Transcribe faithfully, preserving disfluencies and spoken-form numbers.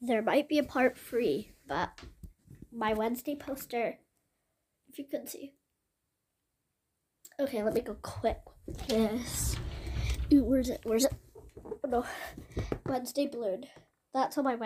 there might be a part three, but my Wednesday poster, if you could see. Okay, let me go quick with this. Ooh, where's it? Where's it? Oh no, Wednesday balloon. That's on my